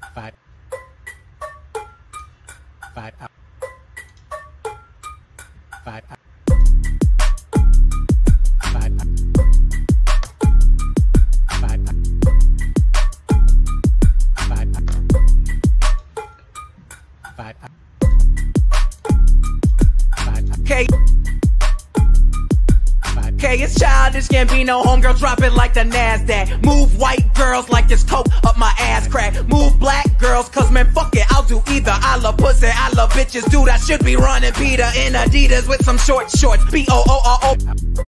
Five. Five. Five. Five. Five. Five. Okay. Okay, it's Childish Gambino, homegirl drop it like the NASDAQ. Move white girls like this coke up my ass crack. Move black girls, cause man fuck it, I'll do either. I love pussy, I love bitches, dude, I should be running Peter in Adidas with some short shorts, B-O-O-R-O.